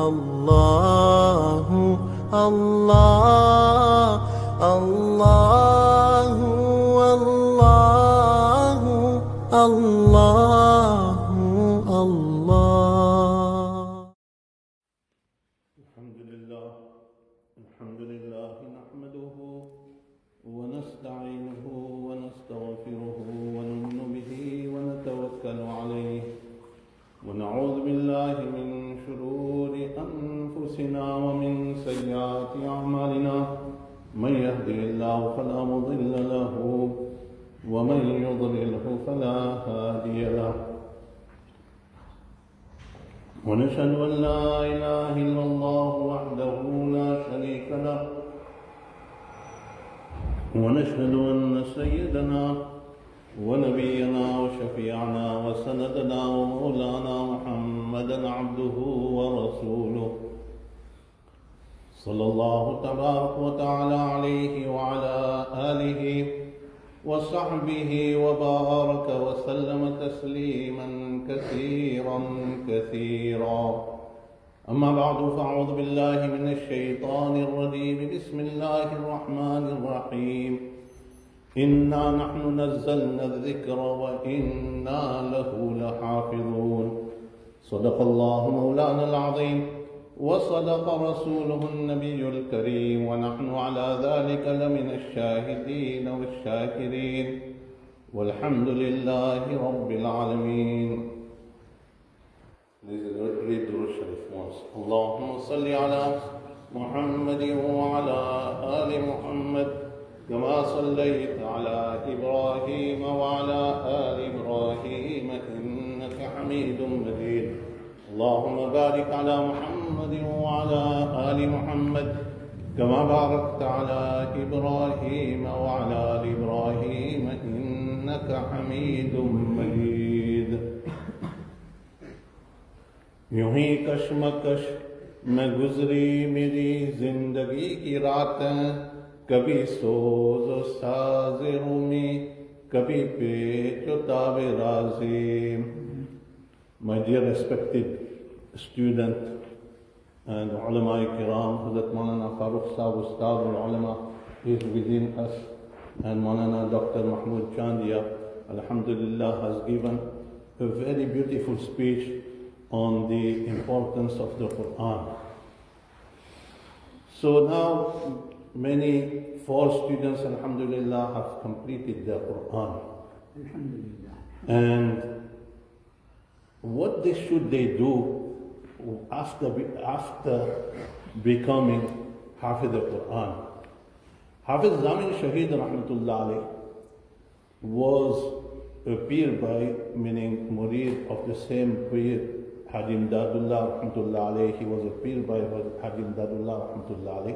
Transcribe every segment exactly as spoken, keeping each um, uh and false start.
Allahu, Allah, Allahu, Allahu, Allahu, Allah. Alhamdulillah, Alhamdulillah, nahmaduhu wa nasta'inuhu wa nastaghfiruhu wa nu'minu bihi wa natawakkalu alayhi wa na'udhu billahi min shururi anfusina wa min sayyiati a'malina. Man yahdihillahu fala mudilla lahu wa man yudlilhu fala hadiya lahu. ونشهد أن لا إله إلا الله وحده لا شريك له ونشهد أن سيدنا ونبينا وشفيعنا وسندنا ومولانا محمدا عبده ورسوله صلى الله تبارك وتعالى عليه وعلى آله وصحبه وبارك وسلم تسليما كثيرا كثيرا. أما بعد فأعوذ بالله من الشيطان الرجيم. بسم الله الرحمن الرحيم. إنا نحن نزلنا الذكر وإنا له لحافظون. صدق الله مولانا العظيم وصدق رسوله النبي الكريم ونحن على ذلك لمن الشاهدين والشاكرين والحمد لله رب العالمين. Please read the Sharif once. اللهم صل على محمد وعلى آل محمد كما صليت على إبراهيم وعلى آل إبراهيم إنك حميد مجيد. اللهم بارك على محمد وعلى آل محمد كما باركت على إبراهيم وعلى آل إبراهيم إنك حميد مجيد. यूं ही कशमकश में गुजरी मेरी जिंदगी की रातें, कभी सोज साज रूमी कभी पेच ताबे राजी. My dear respected student and ulama kiram, Hadhrat Mawlānā Fazlehaq Sahib Ustad al-Ulama is within us, and Mawlānā Doctor Mahmood Chandiya, alhamdulillah, has given a very beautiful speech on the importance of the Quran. So now many four students, alhamdulillah, have completed their Quran. Alhamdulillah. And what they should they do after, after becoming Hafidh al-Quran? Hafiz Zamin Shaheed rahmatullah alayh was a peer by, meaning murid of the same peer, Hadim Dadullah rahmatullah alayh. He was a peer by Hadim Dadullah rahmatullah alayh.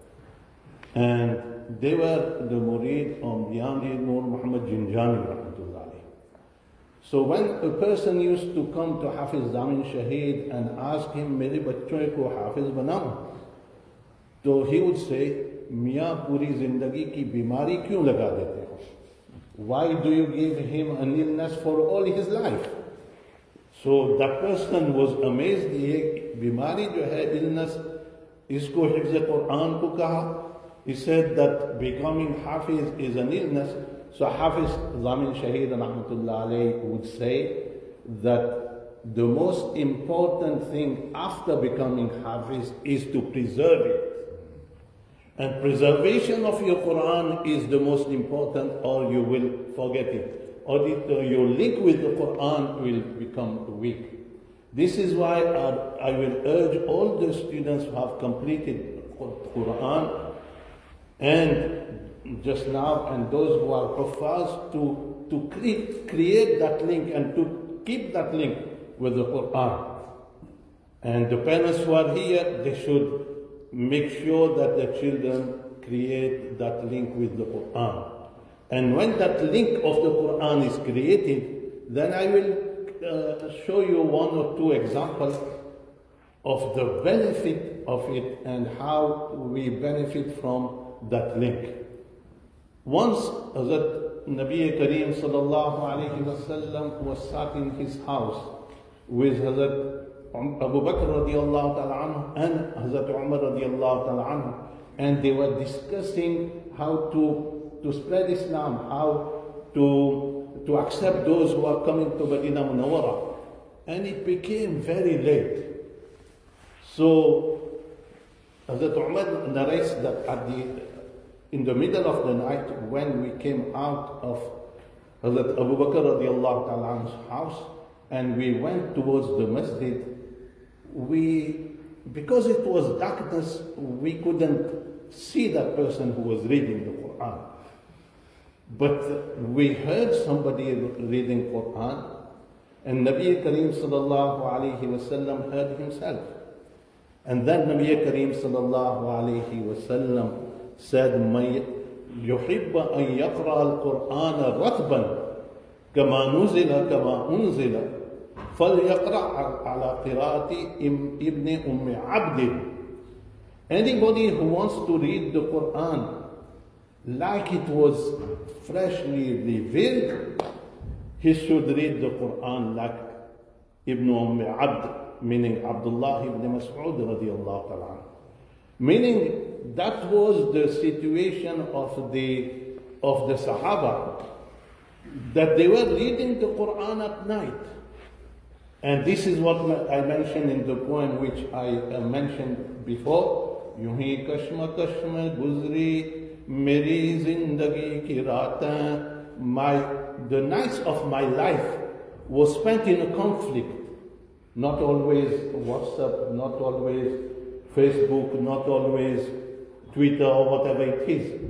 And they were the murid of Yandi Nur Muhammad Jinjani rahmatullah alayh. So when a person used to come to Hafiz Zamin Shaheed and ask him, "Mere bachchon ko Hafiz banao," so he would say, "Miyan puri zindagi ki bimari kyun laga dete ho? Why do you give him an illness for all his life?" So that person was amazed. Ye bimari jo hai, illness, isko Hifz Quran ko kaha. He said that becoming Hafiz is an illness. So Hafiz Zamin Shaheed rahmatullah alayhi would say that the most important thing after becoming Hafiz is to preserve it. And preservation of your Quran is the most important, or you will forget it. Or the, your link with the Quran will become weak. This is why I will urge all the students who have completed Quran and just now, and those who are Huffaz, to, to create, create that link and to keep that link with the Quran. And the parents who are here, they should make sure that the children create that link with the Quran. And when that link of the Quran is created, then I will uh, show you one or two examples of the benefit of it and how we benefit from that link. Once Hazrat Nabi Kareem sallallahu alayhi wa sallam was sat in his house with Hazrat Abu Bakr radiallahu ta'ala anhu and Hazrat Umar radiallahu ta'ala anhu, and they were discussing how to, to spread Islam, how to, to accept those who are coming to Medina Munawwara. And it became very late. So Hazrat Umar narrates that at the, in the middle of the night, when we came out of Hazrat Abu Bakr radiallahu ta'ala anhu's house, and we went towards the masjid, we, because it was darkness, we couldn't see that person who was reading the Quran. But we heard somebody reading Quran, and Nabi Kareem sallallahu alayhi wa sallam heard himself. And then Nabi Kareem sallallahu alayhi wa sallam said, "Man yuhibba an yaqra al-Qur'ana ratban kama nuzila kama unzila falyaqra ala qira'ati ibn Umm Abd." Anybody who wants to read the Quran like it was freshly revealed, he should read the Quran like Ibn Umm Abd, meaning Abdullah ibn Mas'ud radiallahu ta'ala. Meaning that was the situation of the, of the Sahaba, that they were reading the Quran at night. And this is what I mentioned in the poem which I uh, mentioned before. Yuhi kashma kashma guzri meri zindagi ki raatain. My, the nights of my life was spent in a conflict. Not always WhatsApp, not always Facebook, not always Twitter or whatever it is.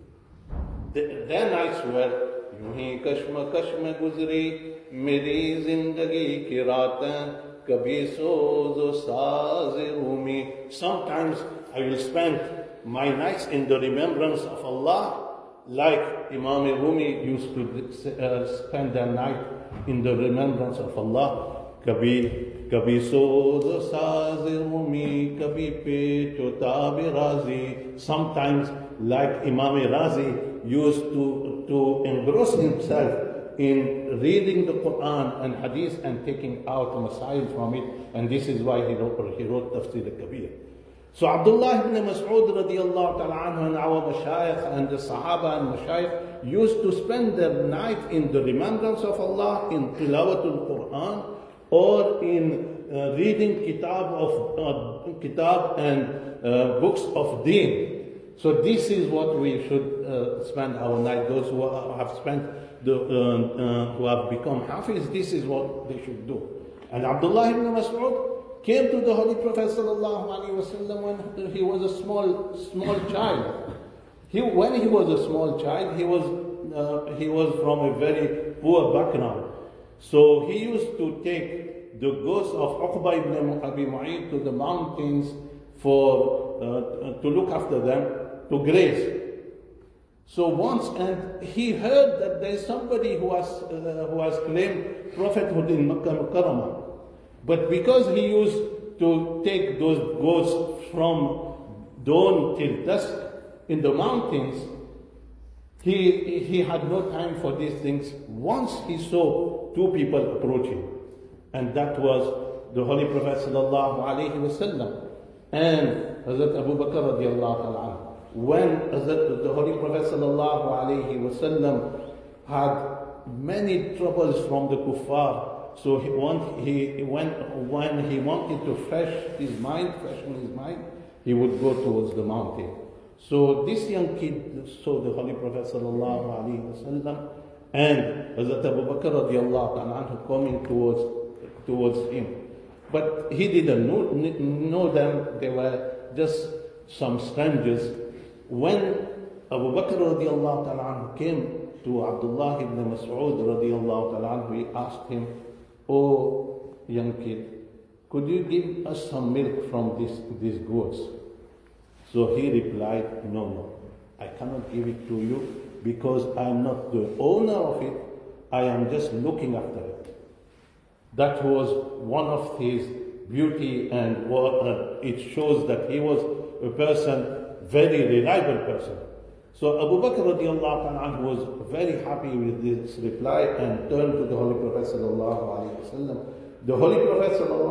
The, their nights were Yuhi kashma kashma guzri meri zindagi ki raatain kabhi soz saaz rumi. Sometimes I will spend my nights in the remembrance of Allah, like Imam Rumi used to uh, spend their night in the remembrance of Allah. Kabhi kabhi soz saaz rumi, kabhi pe chota bi razi. Sometimes, like Imam Razi used to, to engross himself in reading the Quran and Hadith and taking out masail from it, and this is why he wrote, he wrote Tafsir al-Kabir. So Abdullah ibn Mas'ud radiallahu ta'ala anhu and our mashayikh and the Sahaba and mashayikh used to spend their night in the remembrance of Allah, in tilawatul Quran, or in uh, reading kitab of uh, kitab and uh, books of Deen. So this is what we should uh, spend our night. Those who have spent the uh, uh, who have become Hafiz, this is what they should do. And Abdullah ibn Mas'ud came to the Holy Prophet sallallahu alaihi wasallam when he was a small small child. He, when he was a small child, he was uh, he was from a very poor background. So he used to take the ghosts of Uqba ibn Abi Mu'ayt to the mountains for uh, to look after them, to graze. So once, and he heard that there is somebody who has uh, who has claimed prophethood in Makkah Mukarramah. But because he used to take those goats from dawn till dusk in the mountains, he, he had no time for these things. Once he saw two people approaching, and that was the Holy Prophet sallallahu alaihi wasallam and Hazrat Abu Bakr radiallahu ta'ala. When Hazrat, the Holy Prophet sallallahu alaihi wasallam had many troubles from the kuffar, so he, want, he when, when he wanted to fresh his mind, freshen his mind, he would go towards the mountain. So this young kid saw the Holy Prophet sallallahu alaihi wasallam and Hazrat Abu Bakr radiallahu ta'ala coming towards towards him. But he didn't know, know them, they were just some strangers. When Abu Bakr radiallahu ta'ala came to Abdullah ibn Mas'ud radiallahu ta'ala, he asked him, "Oh young kid, could you give us some milk from this, these goats?" So he replied, "No, no, I cannot give it to you because I am not the owner of it, I am just looking after it." That was one of his beauty, and uh, it shows that he was a person, very reliable person. So Abu Bakr radiallahu anhu was very happy with this reply and turned to the Holy Prophet sallallahu alaihi wasallam. The Holy Prophet sallallahu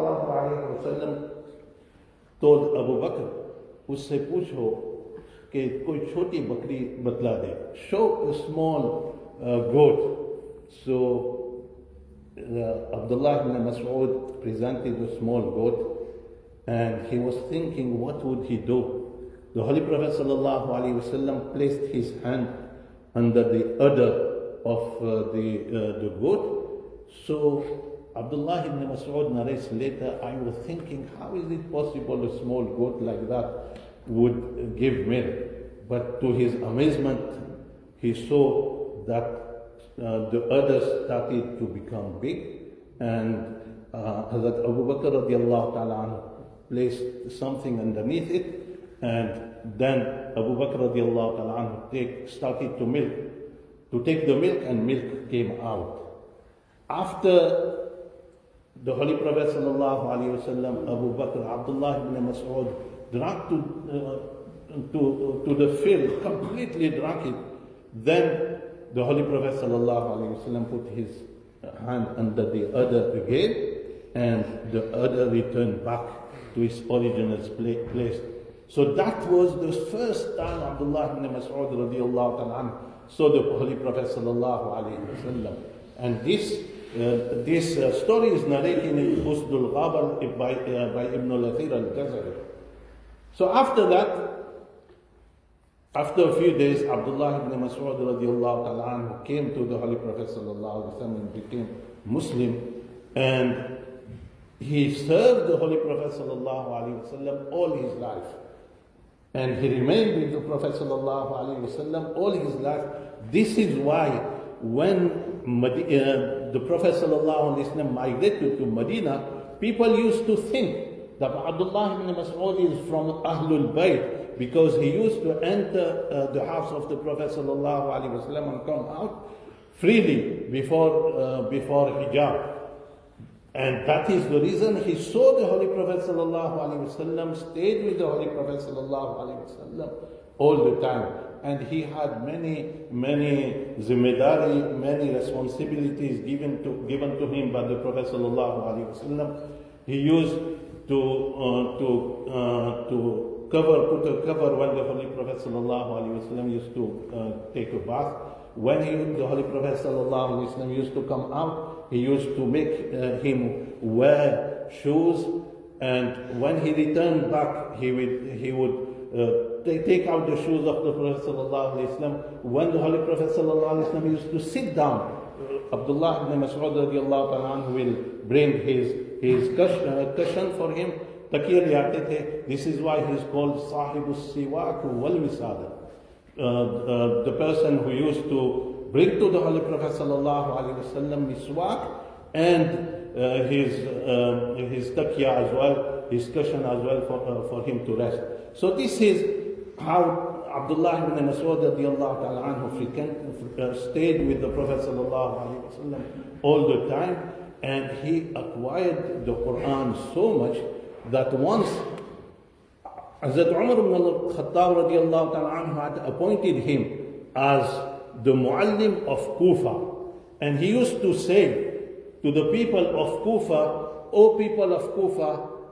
alaihi wasallam told Abu Bakr, उससे पूछो कि कोई छोटी बकरी बतला दे. Show a small uh, goat. So uh, Abdullah ibn Mas'ud presented a small goat, and he was thinking, what would he do? The Holy Prophet sallallahu alaihi wasallam placed his hand under the udder of uh, the uh, the goat. So Abdullah ibn Mas'ud narrates later, I was thinking, how is it possible a small goat like that would give milk? But to his amazement, he saw that uh, the udder started to become big, and uh, Hazrat Abu Bakr radiallahu ta'ala anhu placed something underneath it, and then Abu Bakr radiallahu ta'ala anhu take, started to milk, to take the milk, and milk came out. After the Holy Prophet sallallahu alaihi wasallam, Abu Bakr, Abdullah ibn Mas'ud drank to, uh, to, to the fill, completely drank it. Then the Holy Prophet sallallahu alaihi wasallam put his hand under the udder again, and the udder returned back to its original place. So that was the first time Abdullah ibn Mas'ud radiallahu ta'ala anhu saw the Holy Prophet sallallahu alaihi wasallam. And this Uh, this uh, story is narrated in Usdul Ghabar by, uh, by Ibn al-Athir al-Jazari. So after that, after a few days, Abdullah ibn Mas'ud radiallahu ta'ala anhu came to the Holy Prophet sallallahu alaihi wasallam and became Muslim, and he served the Holy Prophet sallallahu alaihi wasallam all his life. And he remained with the Prophet sallallahu alaihi wasallam all his life. This is why when Uh, the Prophet ﷺ migrated to Medina, people used to think that Abdullah ibn Mas'ud is from Ahlul Bayt, because he used to enter uh, the house of the Prophet ﷺ and come out freely before, uh, before hijab. And that is the reason he saw the Holy Prophet ﷺ, stayed with the Holy Prophet ﷺ all the time. And he had many, many zimmedari, many responsibilities given to given to him by the Prophet sallallahu alaihi wasallam. He used to uh, to uh, to cover, put a cover when the Holy Prophet sallallahu alaihi wasallam used to uh, take a bath. When he, the Holy Prophet sallallahu alaihi wasallam used to come out, he used to make uh, him wear shoes. And when he returned back, he would he would. Uh, They take out the shoes of the Prophet sallallahu alaihi wasallam. When the Holy Prophet sallallahu alaihi wasallam used to sit down, uh, Abdullah ibn Mas'ud radiallahu ta'ala anhu will bring his his cushion, uh, cushion for him. Takiya liyaate the. This is why he is called Sahibus Siwak wal Wisada. The person who used to bring to the Holy Prophet sallallahu alaihi wasallam miswak and uh, his uh, his takiya as well, his cushion as well for uh, for him to rest. So this is how Abdullah ibn Mas'ud radiallahu ta'ala anhu uh, stayed with the Prophet sallallahu alaihi wasallam all the time, and he acquired the Quran so much that once Hazrat Umar ibn al-Khattab radiallahu ta'ala anhu had appointed him as the muallim of Kufa, and he used to say to the people of Kufa, O people of Kufa,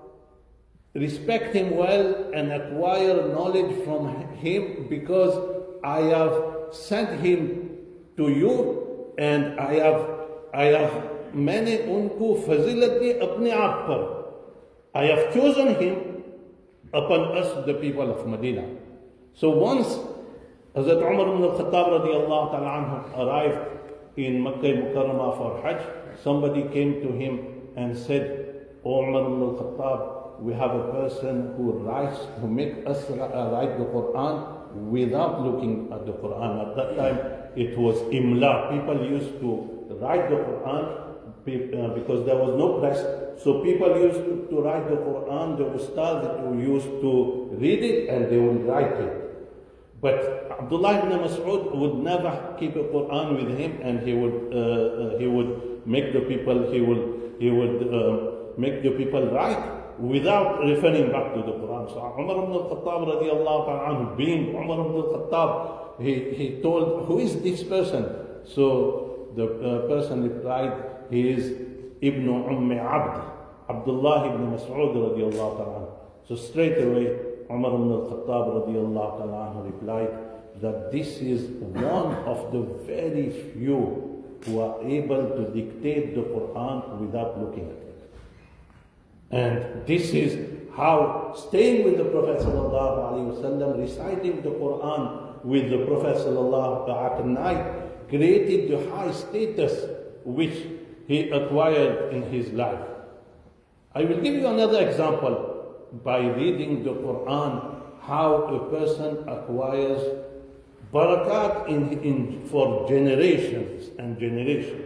respect him well and acquire knowledge from him, because I have sent him to you, and I have I have मैंने उनको फजीलत दी अपने आप पर. I have chosen him upon us, the people of Medina. So once Hazrat Umar ibn al-Khattab radiallahu ta'ala anhu arrived in Makkah Mukarramah for Hajj, somebody came to him and said, O Umar ibn al-Khattab, we have a person who writes, who makes us write the Quran without looking at the Quran. At that time, it was imla. People used to write the Quran because there was no press. So people used to, to write the Quran. The ustad used to read it and they would write it. But Abdullah ibn Mas'ud would never keep a Quran with him, and he would uh, uh, he would make the people he would he would uh, make the people write without referring back to the Quran. So Umar ibn al-Khattab radiallahu ta'ala anhu, being Umar ibn al-Khattab, he, he told, who is this person? So the uh, person replied, he is Ibn Umm Abd. Abdullah ibn Mas'ud radiallahu ta'ala. So straight away, Umar ibn al-Khattab radiallahu ta'ala replied that this is one of the very few who are able to dictate the Quran without looking at it. And this is how staying with the Prophet sallallahu alaihi wasallam, reciting the Quran with the Prophet sallallahu alaihi wasallam created the high status which he acquired in his life. I will give you another example by reading the Quran, how a person acquires barakat in, in, for generations and generations.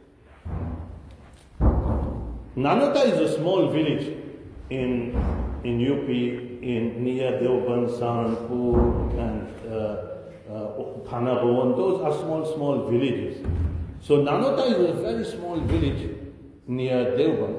Nanota is a small village in, in U P, in near Deoband, Saharanpur, and uh, uh, Khanabon. Those are small, small villages. So Nanota is a very small village near Deoband.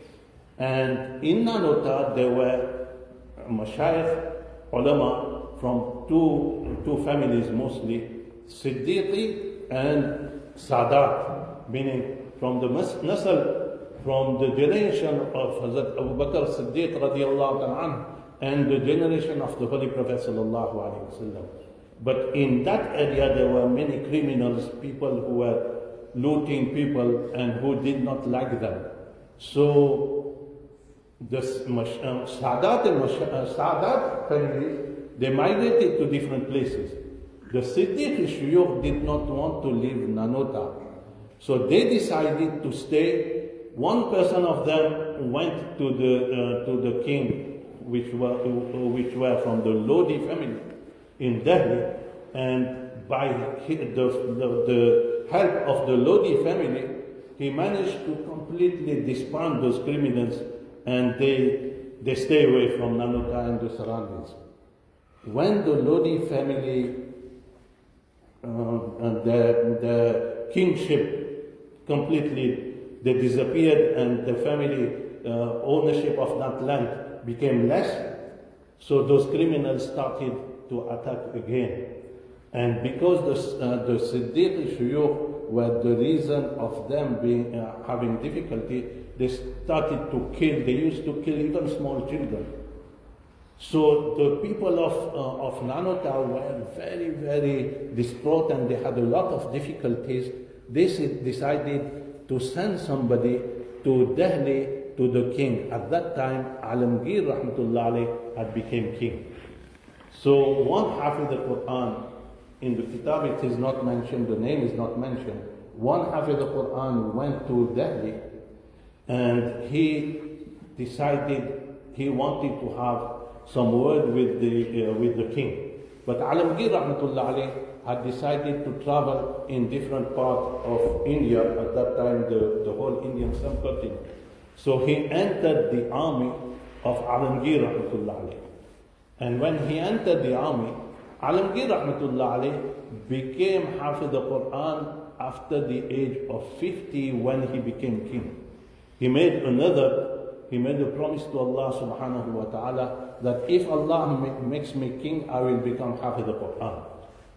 And in Nanota, there were mashayikh, ulama from two, two families mostly, Siddiqi and Sadat, meaning from the nasal, from the generation of Hazrat Abu Bakr Siddiq radiallahu ta'ala and the generation of the Holy Prophet sallallahu alaihi wasallam. But in that area, there were many criminals, people who were looting people and who did not like them. So the uh, Sadat and uh, Sadat families, they migrated to different places. The Siddiq Shuyukh did not want to leave Nanota. So they decided to stay. One person of them went to the, uh, to the king, which were, uh, which were from the Lodi family in Delhi. And by the, the, the help of the Lodi family, he managed to completely disband those criminals, and they, they stay away from Nanota and the surroundings. When the Lodi family, uh, and the, the kingship completely, they disappeared, and the family uh, ownership of that land became less, so those criminals started to attack again. And because the, uh, the Siddiq Shuyukh were the reason of them being, uh, having difficulty, they started to kill, they used to kill even small children. So the people of, uh, of Nanota were very, very distraught, and they had a lot of difficulties. They decided to send somebody to Delhi to the king. At that time, Alamgir rahmatullah alayh had become king. So one Hafidh al-Quran, in the kitab it is not mentioned, the name is not mentioned. One Hafidh al-Quran went to Delhi, and he decided he wanted to have some word with the, uh, with the king. But Alamgir rahmatullah alayh had decided to travel in different parts of India, at that time the, the whole Indian subcontinent. So he entered the army of Alamgir rahmatullah alayh. And when he entered the army, Alamgir rahmatullah alayh became Hafidh al-Quran after the age of fifty, when he became king. He made another, he made a promise to Allah subhanahu wa ta'ala that if Allah makes me king, I will become Hafidh al-Quran.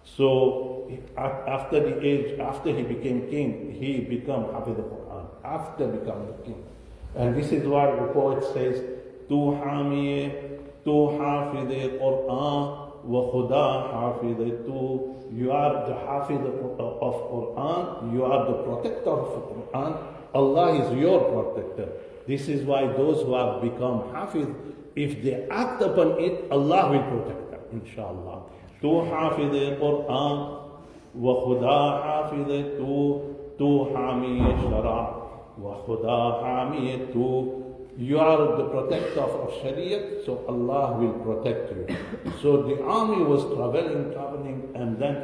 So after the age, after he became king, he became Hafidh al-Quran, after becoming king. And this is why the poet says, Tu hamiye, tu hafidh al-Quran, wa khuda hafidh tu. You are the Hafidh of Quran, you are the protector of Quran, Allah is your protector. This is why those who have become Hafidh, if they act upon it, Allah will protect them, inshallah. Tu hafidh al-Quran, wa khuda hafidh tu, tu hamiye shara, wa khuda hamiye tu. You are the protector of Shariat, so Allah will protect you. So the army was traveling, traveling, and then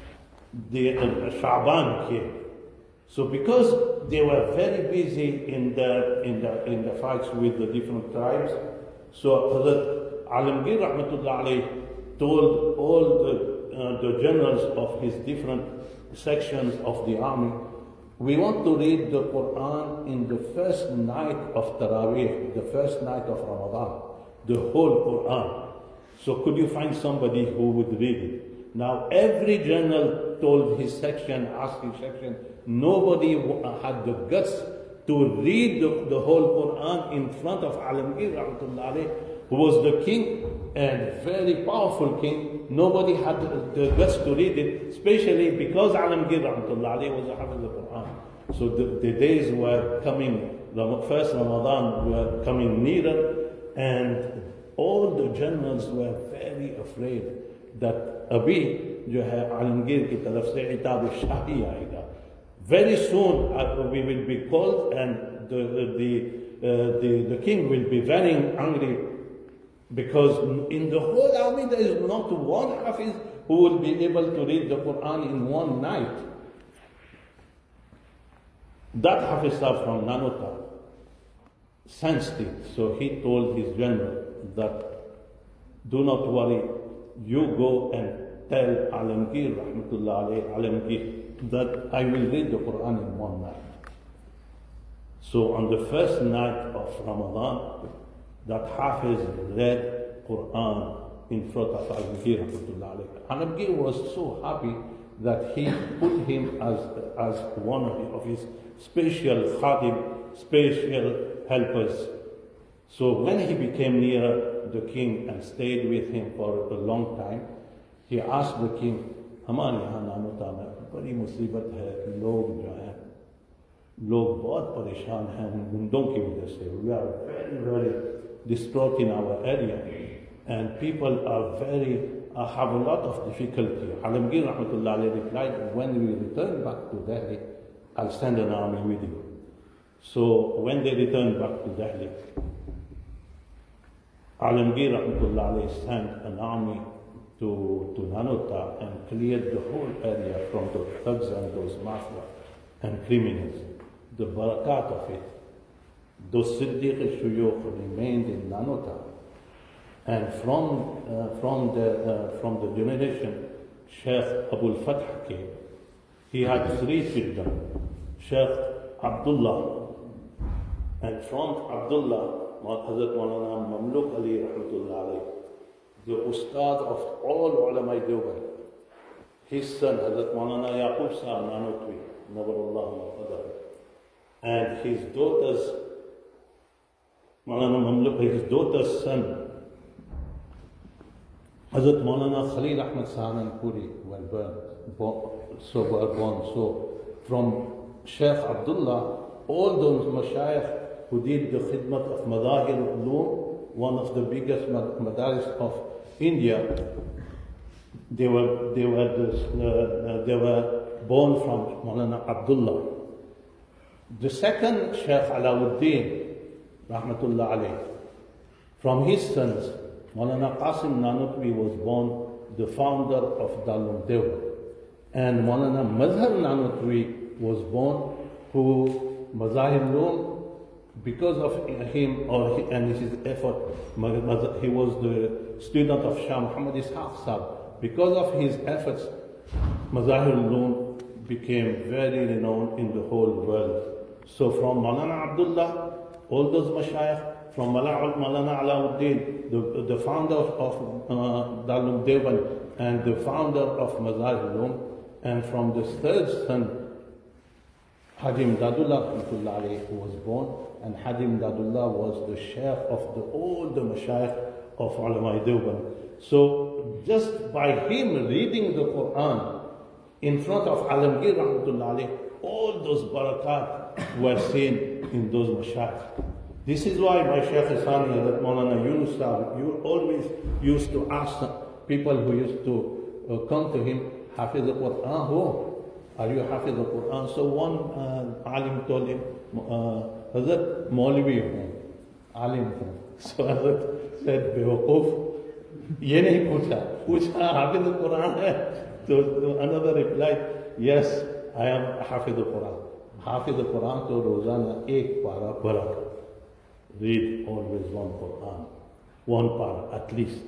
the uh, Sha'ban came. So because they were very busy in the, in the, in the fights with the different tribes, so Hazrat Alamgir rahmatullah alayh told all the, uh, the generals of his different sections of the army, we want to read the Quran in the first night of Taraweeh, the first night of Ramadan, the whole Quran. So could you find somebody who would read it? Now every general told his section, asked his section, nobody had the guts to read the, the whole Quran in front of Alamgir Rahmatullah alayh, who was the king and very powerful king. Nobody had the guts to read it, especially because Alamgir Rahmatullah alayh was a Hafidh of the Quran. So the, the days were coming, the first Ramadan were coming nearer, and all the generals were very afraid that Abi जो है आलमगीर की तरफ से इताब शाही आएगा. Very soon uh, we will be called, and the the, uh, the the king will be very angry, because in the whole army there is not one Hafiz who will be able to read the Quran in one night. That Hafiz from Nanota sensed it, so he told his general that, do not worry, you go and tell Alamgir Rahmatullah alayhi, Alamgir, that I will read the Quran in one night. So on the first night of Ramadan, that Hafiz read Quran in front of Alamgir Rahmatullah alayhi. Alamgir was so happy that he put him as, as one of his special khadim, special helpers. So when he became near the king and stayed with him for a long time, he asked the king, हमारे यहाँ नानोता में बड़ी मुसीबत है, लोग जो हैं, लोग बहुत परेशान हैं उन गुंडों की वजह से. We are very, very distraught in our area, and people are very, uh, have a lot of difficulty. Alamgir Rahmatullah alayhi replied, when we return back to Delhi, I'll send an army with you. So when they returned back to Delhi, Alamgir Rahmatullah alayhi sent an army to, to Nanota and cleared the whole area from the thugs and those mafia and criminals. The barakat of it. Those Siddiq al-Shuyukh remained in Nanota. And from, uh, from, the, uh, from the generation, Sheikh Abul Fath came. He had three children, Sheikh Abdullah. And from Abdullah, Hadhrat Mawlānā Mamluk Ali Rahmatullah alayhi, the Ustad of all ulama Dawra. His son, Hadhrat Mawlānā Yaqub Sahib Nanotwi, Nabarullah Maqadar. And his daughter's, Mawlānā Mamluk, his daughter's son, Hadhrat Mawlānā Khalil Ahmad Saharanpuri were born, born, so were born. So from Sheikh Abdullah, all those mashayikh who did the khidmat of Darul Uloom, one of the biggest madaris of India, they were they were uh, they were born from Mawlānā Abdullah. The second Sheikh Alauddin, Rahmatullah alayhi, from his sons, Mawlānā Qasim Nanotwi was born the founder of Darul Uloom, and Mawlānā Mazhar Nanotwi was born, who Mazahir Uloom, because of him or he, and his effort, he was the student of Shah Muhammad Ishaq Sahib. Because of his efforts, Mazahir Uloom became very renowned in the whole world. So from Mawlānā Abdullah, all those mashayikh, from Mawlānā Alauddin, the, the founder of uh, Darul Uloom and the founder of Mazahir Uloom, and from the third son, Hadim Dadullah who was born, and Hadim Dadullah was the sheikh of the, all the mashayikh of ulama Dawra. So just by him reading the Quran in front of Alamgir Rahmatullah alayhi, all those barakat were seen in those mashayikh. This is why my Shaykh Isani, Hadhrat Mawlānā Yunus, you always used to ask people who used to uh, come to him, Hafidh the Quran, who? Are you Hafidh the Quran? So one uh, Aalim told him, uh, Hazrat Maulvi hu, Aalim hu. So Hazrat said, Bewakuf, ye nahi pucha, pucha Hafidh the Quran hai. So another replied, yes, I am Hafidh the Quran. Hafidh the Quran to Rozana ek para para. Read always one Quran, one para at least.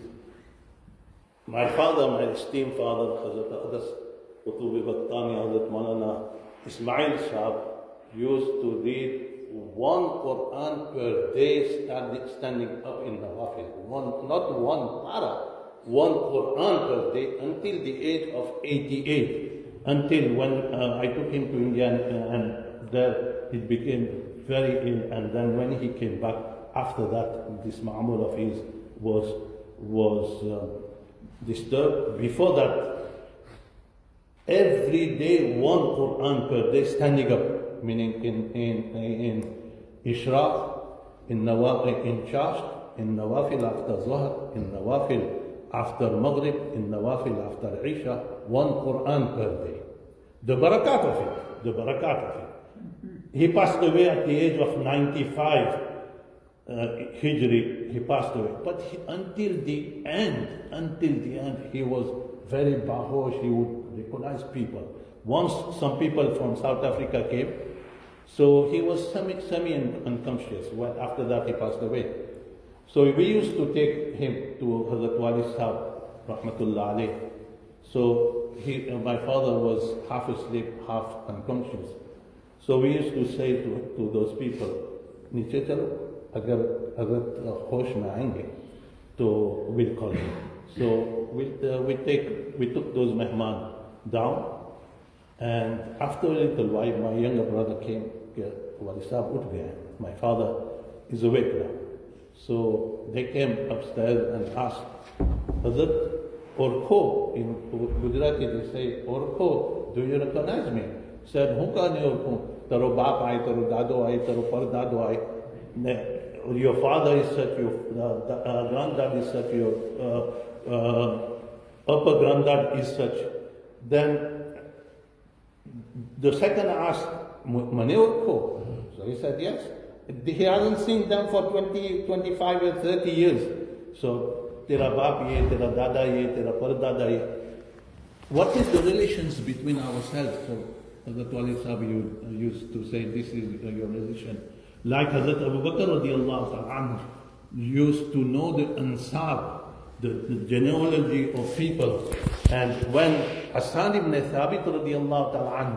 My father, my esteemed father, Hazrat Aqdas Qutubi Battani, Hazrat Mawlānā Ismail Sahib, used to read one Quran per day standing, standing up in the office. One, not one para, one Quran per day until the age of eighty-eight. Until when uh, I took him to India and, and there it became very ill, and then when he came back, after that, this ma'amul of his was, was uh, disturbed. Before that, every day one Quran per day standing up, meaning in, in, in Ishraq, in Nawafil, in Chasht, in Nawafil after Zuhr, in Nawafil after Maghrib, in Nawafil after Isha, one Quran per day. The barakat of it, the barakat of it. He passed away at the age of ninety-five, uh, Hijri, he passed away. But he, until the end, until the end, he was very bahosh, he would recognize people. Once some people from South Africa came, so he was semi, semi unconscious. Well, after that he passed away. So we used to take him to Hadhrat Wadee Sahib, rahmatullah alayh. So he, uh, my father was half asleep, half unconscious. So we used to say to, to those people, "Niche chalo, agar agar hosh mein aayenge, to we'll call him." So we uh, we take we took those mehman down, and after a little while, my younger brother came. Wadee Sahib ut gaya. My father is awake now. So they came upstairs and asked, "Hazrat, Orkho," in Gujarati they say, "Orkho, do you recognize me?" Said, "Who can you orkho? Taro baap aaye, taro dado aaye, taro pardado aaye. Your father is such, your uh, uh, granddad is such, your uh, uh, upper granddad is such." Then the second asked, "Mane orkho?" So he said, "Yes." He hasn't seen them for twenty, twenty-five or thirty years. So, tera baap ye, tera dada ye, tera pardada ye. What is the relations between ourselves? So, Hazrat Wadee Sahib used to say, this is your relation. Like Hazrat Abu Bakr radiallahu ta'ala anhu used to know the ansar, the, the genealogy of people. And when Hassan ibn Thabit radiallahu ta'ala anhu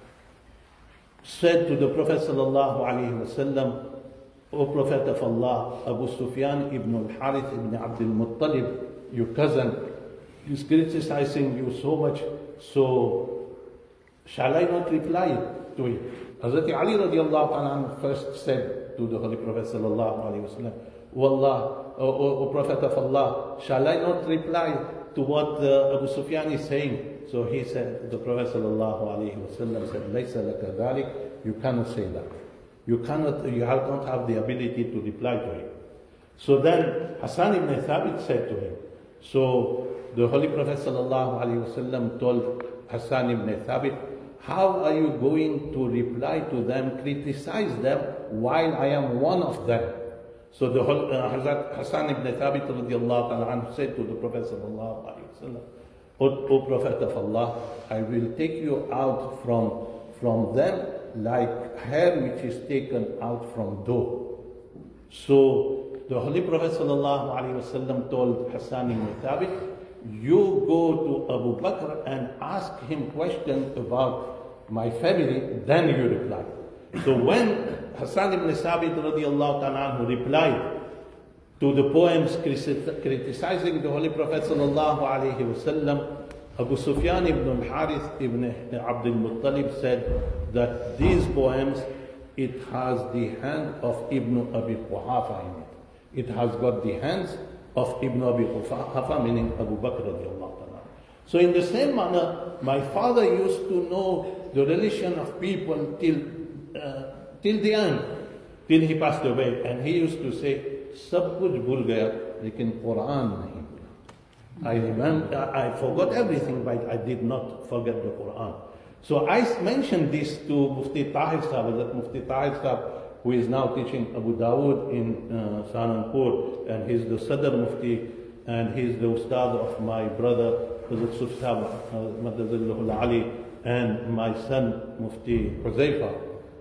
said to the Prophet sallallahu alayhi wa sallam, "O Prophet of Allah, Abu Sufyan ibn al-Harith ibn Abdul Muttalib, your cousin, is criticizing you so much, so shall I not reply to him?" Hazrat Ali radiallahu anhu first said to the Holy Prophet sallallahu alayhi wa sallam, "Wallah, O, o, o Prophet of Allah, shall I not reply to what uh, Abu Sufyan is saying?" So he said, the Prophet sallallahu alayhi wa sallam said, "Laysa laka dhalik," you cannot say that. You cannot, you have, don't have the ability to reply to him. So then Hassan ibn Thabit said to him, so the Holy Prophet sallallahu alayhi wa sallam told Hassan ibn Thabit, "How are you going to reply to them, criticize them, while I am one of them?" So the whole, uh, Hazrat Hassan ibn Thabit radiallahu ta'ala anhu said to the Prophet sallallahu alayhi wa sallam, O, O Prophet of Allah, I will take you out from, from them like hair which is taken out from dough. So the Holy Prophet sallallahu alaihi wasallam told Hassan ibn Thabit, "You go to Abu Bakr and ask him questions about my family, then you reply." So when Hassan ibn Thabit radiallahu ta'ala anhu replied to the poems criticizing the Holy Prophet sallallahu alaihi wasallam, Abu Sufyan ibn al-Harith ibn Abdul Muttalib said that these poems, it has the hand of Ibn Abi Quhafa in it. It has got the hands of Ibn Abi Quhafa, meaning Abu Bakr radiallahu ta'ala. So in the same manner, my father used to know the relation of people till, uh, till the end, till he passed away. And he used to say, "Sab kuch bhul gaya, lekin Quran nahi." I remember, I forgot everything, but I did not forget the Quran. So I mentioned this to Mufti Tahir Sahib, that Mufti Tahir Sahib, who is now teaching Abu Dawood in uh, Saharanpur, and he's the Sadr Mufti, and he's the Ustad of my brother, Hazrat Yusuf Sahib, Madazillahul Ali, and my son, Mufti Huzaifa.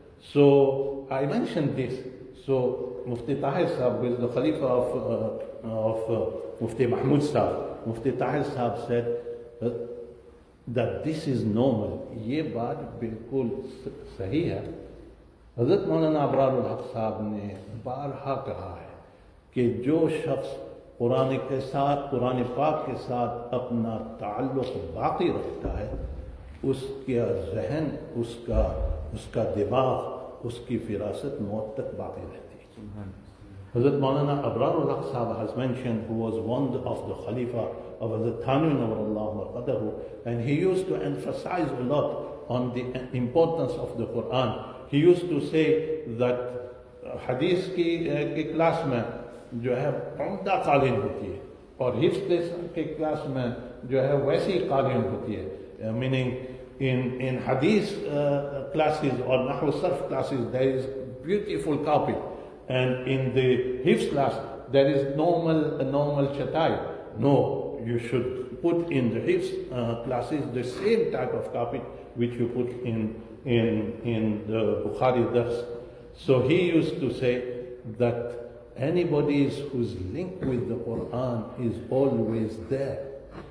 So I mentioned this. So Mufti Tahir Sahib, who is the Khalifa of, uh, of uh, Mufti Mahmud Sahib, Mufti Tahir Sahib said uh, that this is normal. Ye baat bilkul sahi hai. Hadhrat Mawlānā Abrar Sahib ne barha kaha hai कि जो शख्स कुरान के साथ, कुरान पाक के साथ अपना ताल्लुक़ बाकी रखता है, उसका जहन, उसका उसका दिमाग, उसकी फिरासत मौत तक बाकी रहती है. Hadhrat Mawlānā Abrar Sahib has mentioned, who was one of the Khalifa of Hadhrat Thanwi Nawwarallahu, and he used to emphasize a lot on the importance of the Quran. He used to say that hadith की class में जो है उम्दा कालीन होती है और हिफ्ज़ के क्लास में जो है वैसी कालीन होती है. Meaning in in hadith uh, classes or nahw sarf classes there is beautiful carpet, and in the hifz class there is normal a normal chatai. No, you should put in the hifz uh, classes the same type of carpet which you put in in in the Bukhari dars. So he used to say that anybody who's linked with the Quran is always there,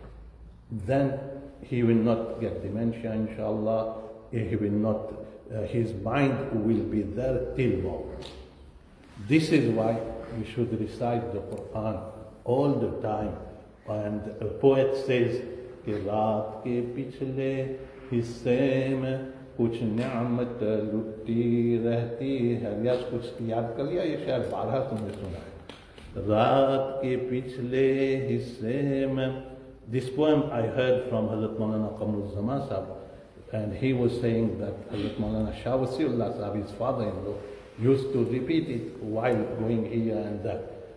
then he will not get dementia, inshallah. He will not, uh, his mind will be there till morning. This is why we should recite the Quran all the time. And a poet says, कि रात के पिछले हिस्से में कुछ नियामत लुटती रहती है. या कुछ याद कर लिया, ये शायद बारह तुमने सुना है. रात के पिछले हिस्से में. This poem I heard from Hadhrat Mawlānā Qamar Sahib, and he was saying that Hadhrat Mawlānā Shah Wasiullah Sahib, his father-in-law, used to repeat it while going here and there.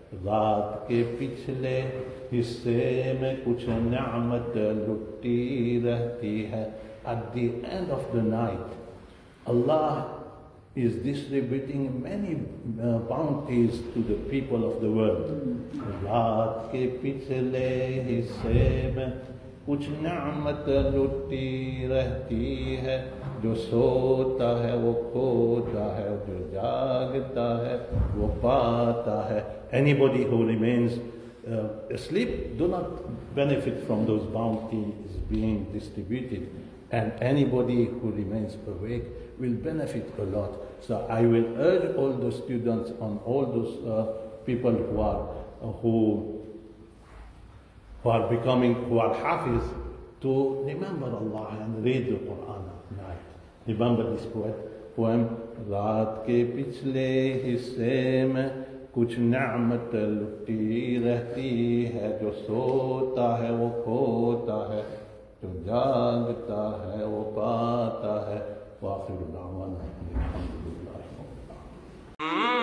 रात के पिछले हिस्से में कुछ नियामत लुटती रहती है. At the end of the night, Allah is distributing many uh, bounties to the people of the world. रात के पिछले हिस्से में कुछ नियामत लुटती रहती है. जो सोता है वो खोता है, जो जागता है वो पाता है. Anybody who remains uh, asleep do not benefit from those bounties being distributed, and anybody who remains awake will benefit a lot. So I will urge all the students and all those uh, people who are uh, who who are becoming who are Hafiz to remember Allah and read the Quran at night. Remember this poet poem. रात के पिछले हिस्से में कुछ नियामत लुटी रहती है. जो सोता है वो खोता है, जो जागता है वो पाता है. वाखिर दावाना अल्हम्दुलिल्लाह.